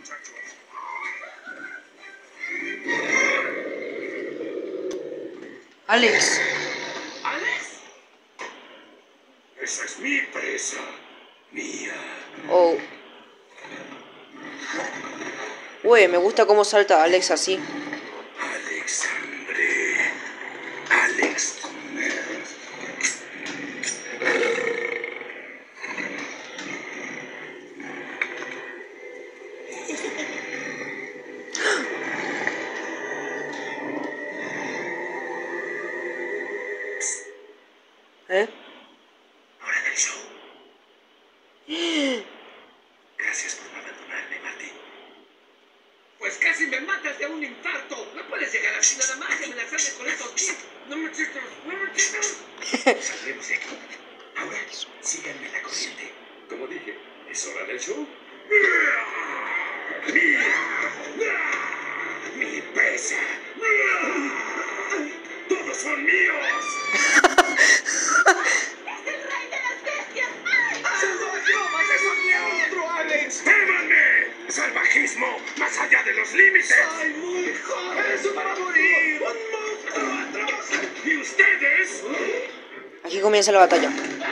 Alex. ¿Alex? Esa es mi presa. Mía. Oh. Uy, me gusta cómo salta Alex así. Alexandre. Alex. ¿Eh? Hora del show. Gracias por no abandonarme, Martín. Pues casi me matas de un infarto. No puedes llegar así nada más y amenazarme con estos tips. No me chistes, no me chistes. Saldremos de aquí. Ahora, síganme la corriente. Como dije, ¿es hora del show? ¡Mi presa! ¡Todos son míos! ¡Salvajismo! ¡Más allá de los límites! ¡Soy muy joven! ¡Eso para morir! ¡Un monstruo atroz! ¿Y ustedes? Aquí comienza la batalla.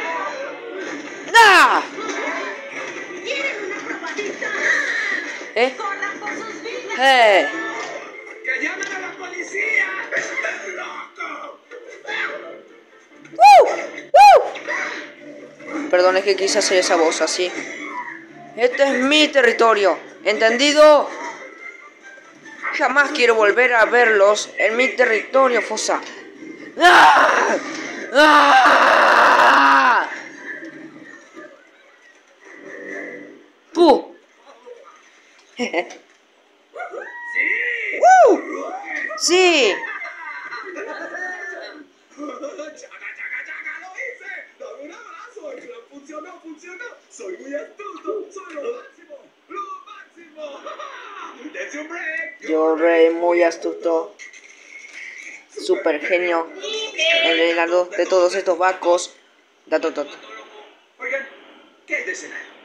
¡Ah! ¿Quieren una probadita? ¿Eh? ¡Corran por sus vidas! ¡Que llamen a la policía! ¡Estás loco! Perdón, es que quise hacer esa voz así. Este es mi territorio, ¿entendido? Jamás quiero volver a verlos en mi territorio, fosa. ¡Ah! ¡Ah! ¡Puh! ¡Sí! ¡Lo hice! ¡Dame un abrazo! ¡Funcionó! ¡Soy muy astuto! ¡Soy lo máximo! ¡Dense un break! Yo, rey muy astuto. Super genio. El reinado de todos estos vacos. Oigan, ¿qué hay de cenar?